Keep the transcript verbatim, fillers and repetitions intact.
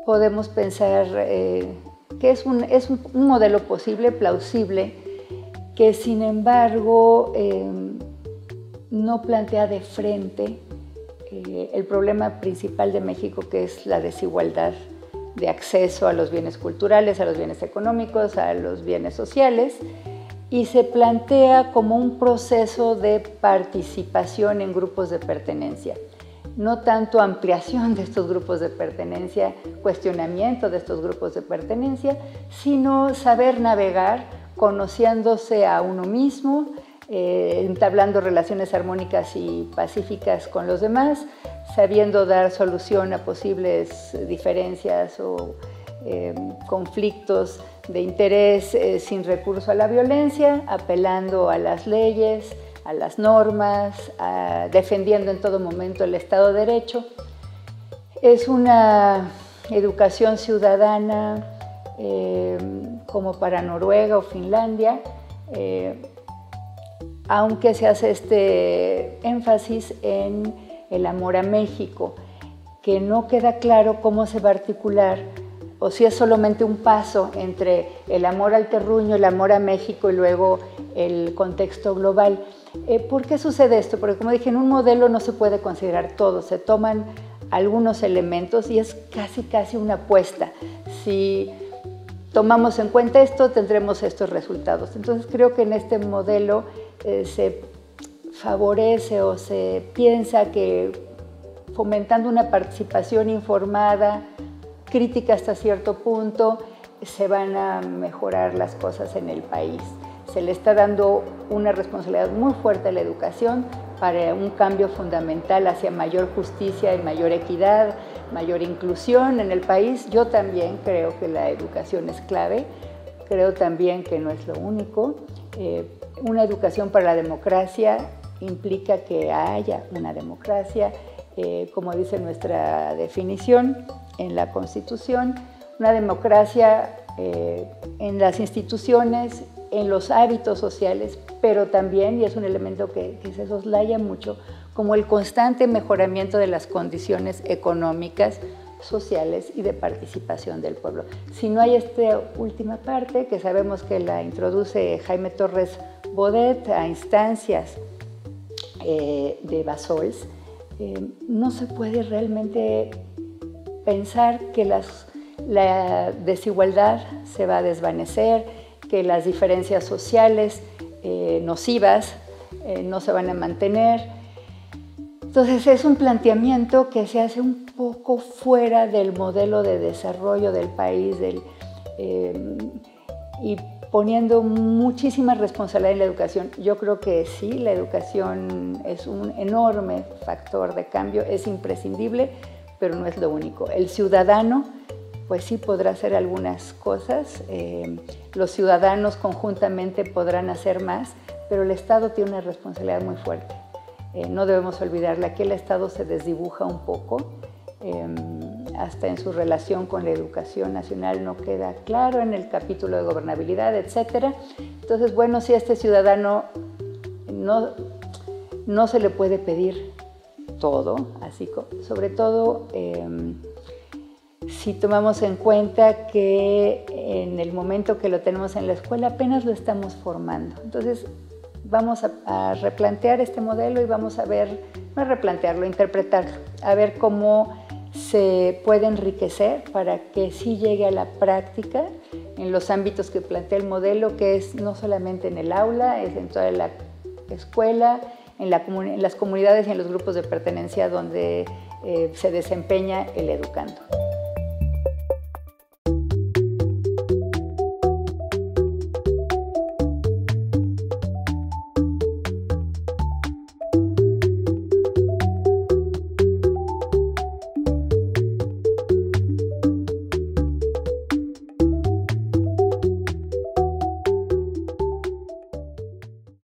podemos pensar eh, que es, un, es un, un modelo posible, plausible, que sin embargo eh, no plantea de frente eh, el problema principal de México, que es la desigualdad de acceso a los bienes culturales, a los bienes económicos, a los bienes sociales, y se plantea como un proceso de participación en grupos de pertenencia. No tanto ampliación de estos grupos de pertenencia, cuestionamiento de estos grupos de pertenencia, sino saber navegar, conociéndose a uno mismo, eh, entablando relaciones armónicas y pacíficas con los demás, sabiendo dar solución a posibles diferencias o eh, conflictos de interés eh, sin recurso a la violencia, apelando a las leyes, a las normas, a, defendiendo en todo momento el Estado de Derecho. Es una educación ciudadana eh, como para Noruega o Finlandia, eh, aunque se hace este énfasis en el amor a México, que no queda claro cómo se va a articular, o si es solamente un paso entre el amor al terruño, el amor a México y luego el contexto global. Eh, ¿Por qué sucede esto? Porque, como dije, en un modelo no se puede considerar todo, se toman algunos elementos y es casi casi una apuesta. Si tomamos en cuenta esto, tendremos estos resultados. Entonces creo que en este modelo eh, se favorece o se piensa que fomentando una participación informada, crítica hasta cierto punto, se van a mejorar las cosas en el país. Se le está dando una responsabilidad muy fuerte a la educación para un cambio fundamental hacia mayor justicia y mayor equidad, mayor inclusión en el país. Yo también creo que la educación es clave, creo también que no es lo único. Eh, una educación para la democracia implica que haya una democracia, eh, como dice nuestra definición en la Constitución, una democracia eh, en las instituciones, en los hábitos sociales, pero también, y es un elemento que, que se soslaya mucho, como el constante mejoramiento de las condiciones económicas, sociales y de participación del pueblo. Si no hay esta última parte, que sabemos que la introduce Jaime Torres Bodet a instancias eh, de Bassols, eh, no se puede realmente pensar que las, la desigualdad se va a desvanecer, que las diferencias sociales eh, nocivas eh, no se van a mantener. Entonces es un planteamiento que se hace un poco fuera del modelo de desarrollo del país del, eh, y poniendo muchísima responsabilidad en la educación. Yo creo que sí, la educación es un enorme factor de cambio, es imprescindible, pero no es lo único. El ciudadano pues sí podrá hacer algunas cosas, eh, los ciudadanos conjuntamente podrán hacer más, pero el Estado tiene una responsabilidad muy fuerte. Eh, no debemos olvidarla, que el Estado se desdibuja un poco, eh, hasta en su relación con la educación nacional no queda claro, en el capítulo de gobernabilidad, etcétera. Entonces, bueno, si a este ciudadano no, no se le puede pedir todo, así sobre todo eh, si tomamos en cuenta que en el momento que lo tenemos en la escuela apenas lo estamos formando. Entonces vamos a, a replantear este modelo y vamos a ver, no a replantearlo, a interpretarlo, a ver cómo se puede enriquecer para que sí llegue a la práctica en los ámbitos que plantea el modelo, que es no solamente en el aula, es en toda la escuela, en, la, en las comunidades y en los grupos de pertenencia donde eh, se desempeña el educando.